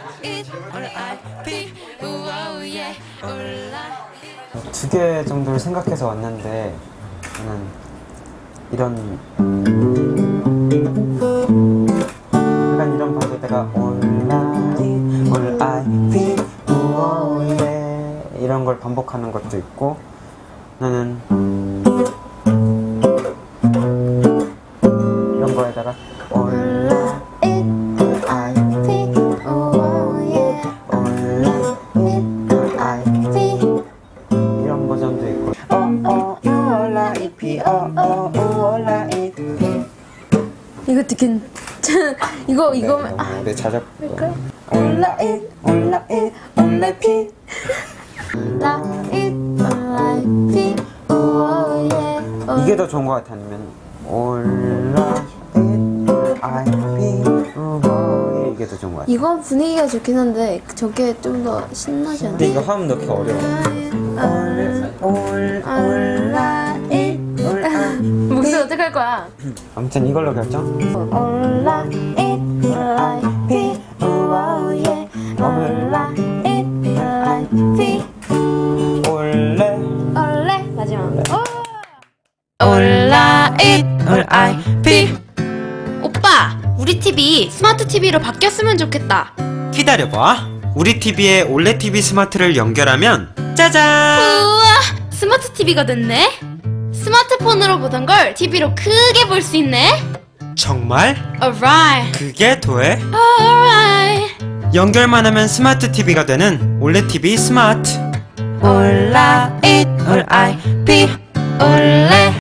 두 개 정도를 생각해서 왔는데 저는 이런 약간 이런 반주대가 이런 걸 반복하는 것도 있고 나는 이런 거에다가 이런 버전도 있고 이것도 이거 내 자작 이게 더 좋은 것 같아. 아니면 이게 더 좋은 것 같아. 이건 분위기가 좋긴 한데 저게 좀 더 신나지 않나? 근데 이거 화음 넣기 어려워. 목소리 어떻게 할 거야? 아무튼 이걸로 결정. 올레 마지막. 오빠, 우리 TV 스마트 TV로 바뀌었으면 좋겠다. 기다려봐. 우리 TV에 올레 TV 스마트를 연결하면 짜잔! 우와, 스마트 TV가 됐네. 스마트폰으로 보던 걸 TV로 크게 볼 수 있네. 정말? Alright, 그게 더해? alright. 연결만 하면 스마트 TV가 되는 올레 TV 스마트. 올레